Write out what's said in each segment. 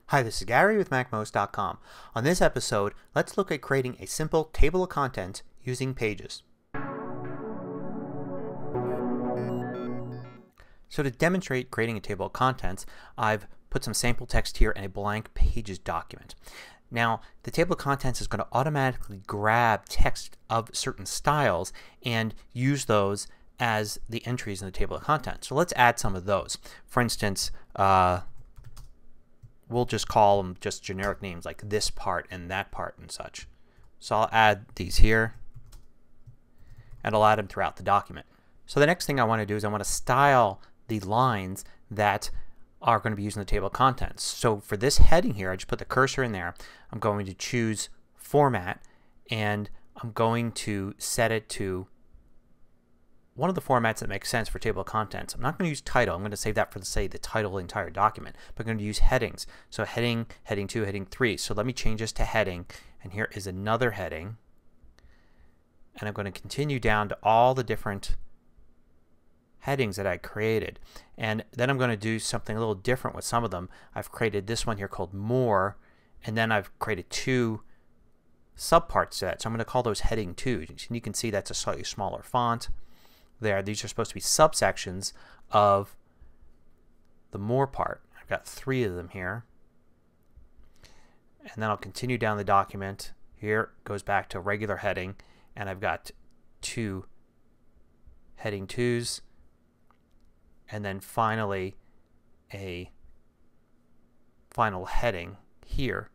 Hi, this is Gary with MacMost.com. On this episode, let's look at creating a simple table of contents using pages. So to demonstrate creating a table of contents, I've put some sample text here in a blank pages document. Now, the table of contents is going to automatically grab text of certain styles and use those as the entries in the table of contents. So let's add some of those. For instance, we'll just call them just generic names like this part and that part and such. So I'll add these here and I'll add them throughout the document. So the next thing I want to do is I want to style the lines that are going to be used in the table of contents. So for this heading here, I just put the cursor in there. I'm going to choose Format and I'm going to set it to one of the formats that makes sense for table of contents. I'm not going to use title. I'm going to save that for, say, the title of the entire document. But I'm going to use headings. So heading, heading 2, heading 3. So let me change this to heading. And here is another heading. And I'm going to continue down to all the different headings that I created. And then I'm going to do something a little different with some of them. I've created this one here called More. And then I've created 2 subparts to that. So I'm going to call those heading 2. And you can see that's a slightly smaller font there. These are supposed to be subsections of the More part. I've got 3 of them here. And then I'll continue down the document. Here it goes back to regular heading and I've got 2 heading 2s and then finally a final heading here.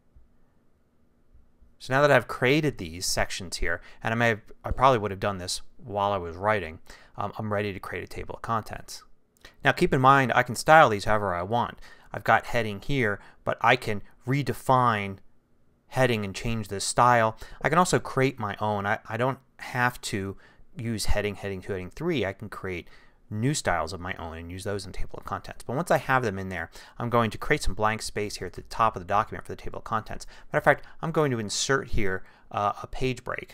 So now that I've created these sections here, and I probably would have done this while I was writing, I'm ready to create a table of contents. Now keep in mind I can style these however I want. I've got heading here, but I can redefine heading and change this style. I can also create my own. I don't have to use heading, heading 2, heading 3. I can create new styles of my own and use those in table of contents. But once I have them in there, I'm going to create some blank space here at the top of the document for the table of contents. Matter of fact, I'm going to insert here a page break.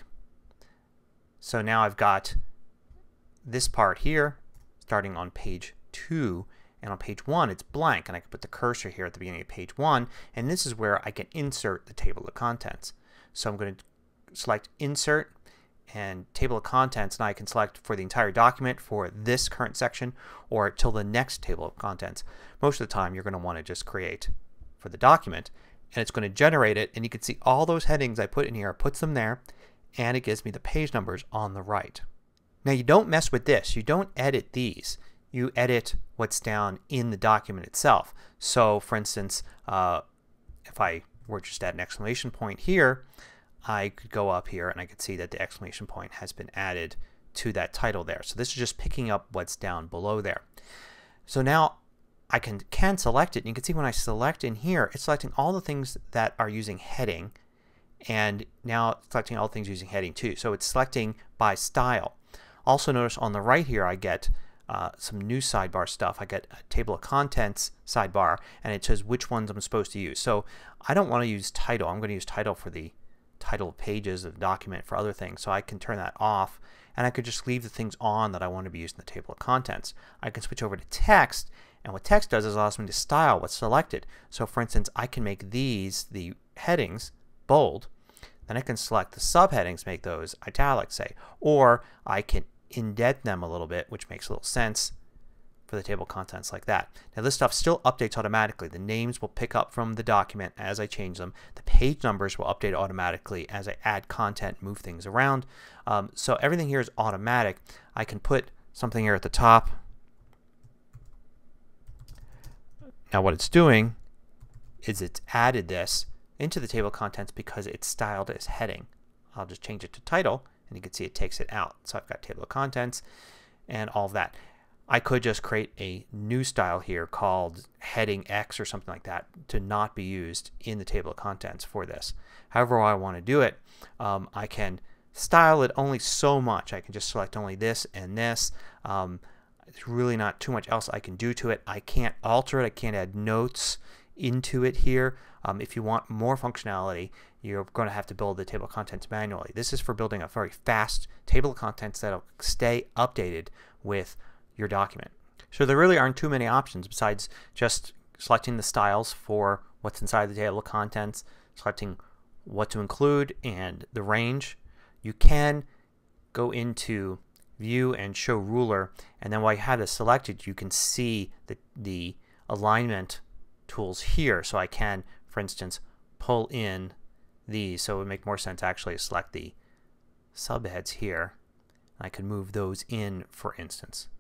So now I've got this part here starting on page 2, and on page 1 it's blank, and I can put the cursor here at the beginning of page 1, and this is where I can insert the table of contents. So I'm going to select Insert and Table of Contents, and I can select for the entire document for this current section or till the next table of contents. Most of the time you're going to want to just create for the document, and it's going to generate it, and you can see all those headings I put in here. It puts them there and it gives me the page numbers on the right. Now you don't mess with this. You don't edit these. You edit what's down in the document itself. So for instance, if I were just at an exclamation point here, I could go up here and I could see that the exclamation point has been added to that title there. So this is just picking up what's down below there. So now I can select it, and you can see when I select in here it's selecting all the things that are using heading, and now it's selecting all things using heading too. So it's selecting by style. Also notice on the right here I get some new sidebar stuff. I get a table of contents sidebar and it says which ones I'm supposed to use. So I don't want to use title. I'm going to use title for the title of pages of the document for other things. So I can turn that off and I could just leave the things on that I want to be used in the table of contents. I can switch over to text, and what text does is allows me to style what's selected. So for instance I can make these, the headings, bold. Then I can select the subheadings, make those italic say, or I can indent them a little bit, which makes a little sense for the table of contents like that. Now this stuff still updates automatically. The names will pick up from the document as I change them. The page numbers will update automatically as I add content, move things around. So everything here is automatic. I can put something here at the top. Now what it's doing is it's added this into the table of contents because it's styled as heading. I'll just change it to title and you can see it takes it out. So I've got table of contents and all of that. I could just create a new style here called heading X or something like that to not be used in the table of contents for this. However I want to do it, I can style it only so much. I can just select only this and this. There's really not too much else I can do to it. I can't alter it. I can't add notes into it here. If you want more functionality, you're going to have to build the table of contents manually. This is for building a very fast table of contents that will stay updated with your document. So there really aren't too many options besides just selecting the styles for what's inside the table of contents, selecting what to include and the range. You can go into View and Show Ruler, and then while you have this selected you can see the alignment tools here. So I can, for instance, pull in these, so it would make more sense actually to select the subheads here. I could move those in, for instance.